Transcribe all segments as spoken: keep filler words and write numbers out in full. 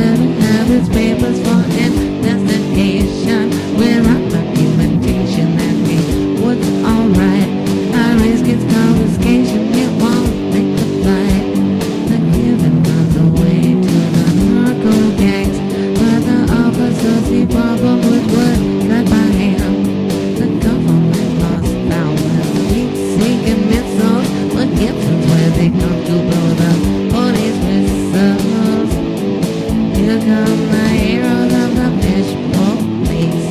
better have its papers for investigation. Without documentation, that means what's alright. I risk its confiscation, it won't make the flight. They're giving us away to the narco gangs, but the officers see problems with wood cut by hand. The government lost power, heat-seeking missiles, but Gibson's where they come to blow the police whistles. Here come the heroes of the fish police.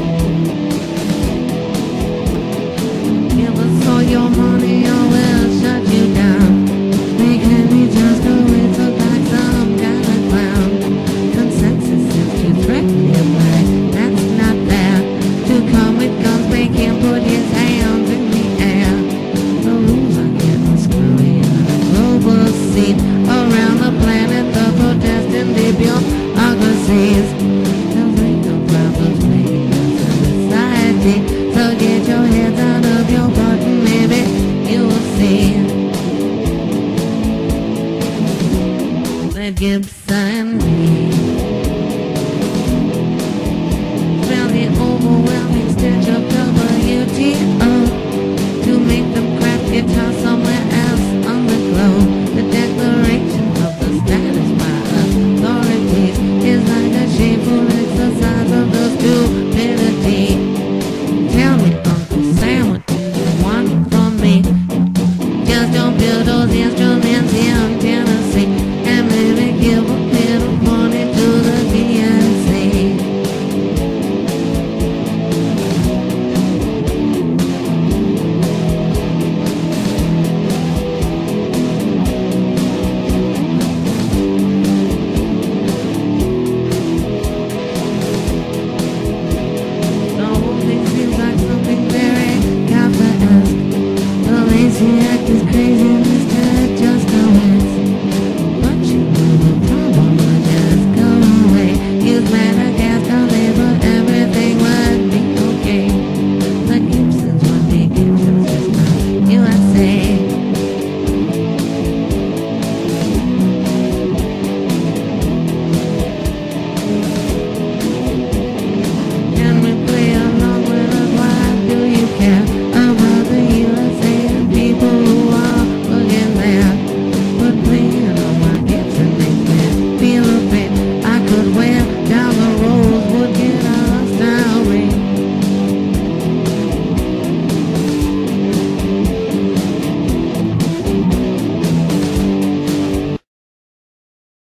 Give us all your money or we'll shut you down. They can be just a way to like some kind of clown. Consensus is to threaten him, but that's not fair. To come with guns, make him put his hands in the air. The rules are getting screwy on a global scene. Around the planet, the protesting the bureaucracies. They'll bring no problems making us a society. So get your heads out of your button, maybe you will see that Gibson.